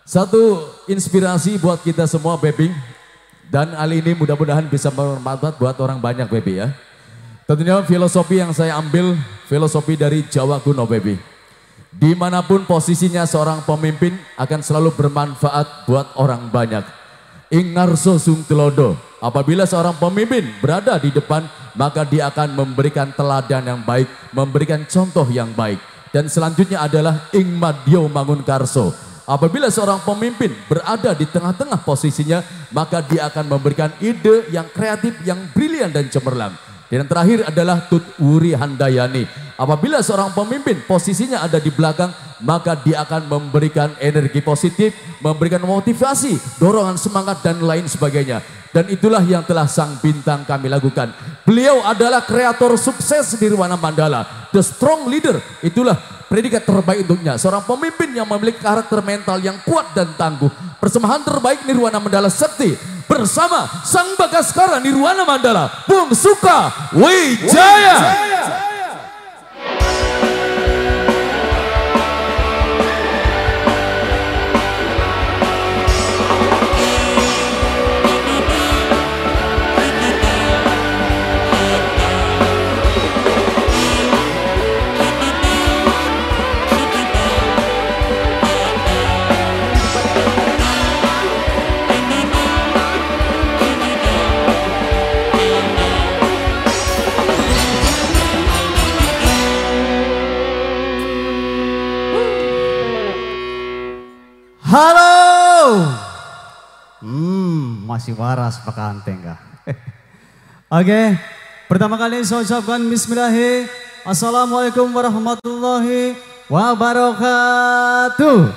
Satu inspirasi buat kita semua, Baby. Dan kali ini mudah-mudahan bisa bermanfaat buat orang banyak, Baby ya. Tentunya filosofi yang saya ambil, filosofi dari Jawa kuno, Baby. Dimanapun posisinya seorang pemimpin akan selalu bermanfaat buat orang banyak. Ingarso sung telodo. Apabila seorang pemimpin berada di depan, maka dia akan memberikan teladan yang baik, memberikan contoh yang baik. Dan selanjutnya adalah ing madyo mangun karso. Apabila seorang pemimpin berada di tengah-tengah posisinya, maka dia akan memberikan ide yang kreatif, yang brilian dan cemerlang. Dan yang terakhir adalah tut wuri handayani. Apabila seorang pemimpin posisinya ada di belakang, maka dia akan memberikan energi positif, memberikan motivasi, dorongan semangat dan lain sebagainya. Dan itulah yang telah sang bintang kami lakukan. Beliau adalah kreator sukses Nirwana Mandala, the strong leader. Itulah predikat terbaik untuknya. Seorang pemimpin yang memiliki karakter mental yang kuat dan tangguh. Persembahan terbaik Nirwana Mandala Sekti bersama sang Bagaskara Nirwana Mandala, Bung Suka Wijaya. Halo. Masih waras Pak Anteng kah? Oke, pertama kali saya ucapkan bismillahirrahmanirrahim. Assalamualaikum warahmatullahi wabarakatuh.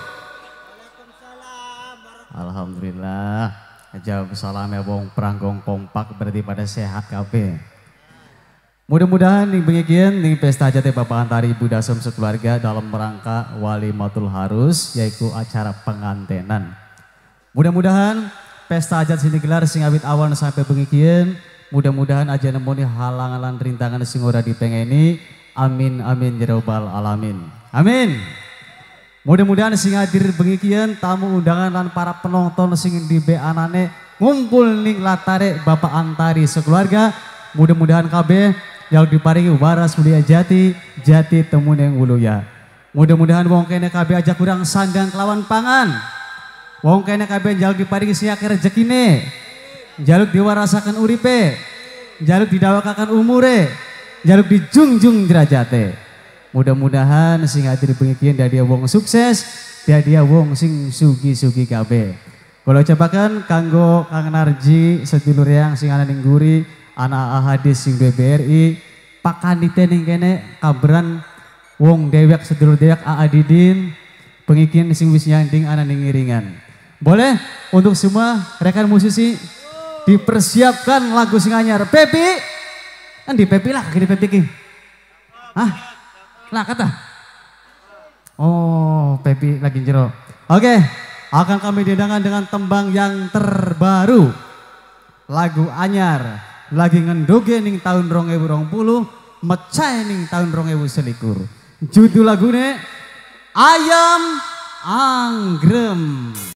Alhamdulillah. Jawab salam ya bong peranggong kompak berarti pada sehat kabeh. Mudah-mudahan nih pengikian nih pesta hajat Bapak Antari Buddha Som sekeluarga dalam rangka Walimatul Harus yaitu acara pengantenan. Mudah-mudahan pesta hajat sini gelar sing awit awan sampai pengikian. Mudah-mudahan aja nemoni halangan rintangan sing ora dipengeni. Amin amin ya rabbal alamin. Amin. Mudah-mudahan sing hadir pengikian tamu undangan lan para penonton sing di beanane ngumpul ning latare Bapak Antari sekeluarga. Mudah-mudahan kabeh yang diparingi waras mulia jati temu yang uluya. Mudah-mudahan wong kene kabeh aja kurang sandang kelawan pangan. Wong kene kabeh jaluk diparingi siake rezekine. Jaluk diwarasakan uripe. Jaluk didawakakan umure. Jaluk dijunjung derajate. Mudah-mudahan sing hadir pengikian dia wong sukses, dia wong sing sugi-sugi kabeh. Kalau cobakan kanggo Kang Narji sedulur yang sing ana ning guri, anak ahadis sing BBRI, Pak Kandite ning kene kaberan wong dewek sedulur dewek Aadidin, pengikian sing wis nyanding ana ning iringan. Boleh untuk semua rekan musisi dipersiapkan lagu sing anyar. Pepi, kan di Pepi lah, gini Pepi ki. Hah? Lah kata. Oh, Pepi lagi jero. Oke, akan kami didengarkan dengan tembang yang terbaru. Lagu anyar. Lagi ngendoge ning tahun 2020, mecah ning tahun 2021. Judul lagune Ayam Anggrem.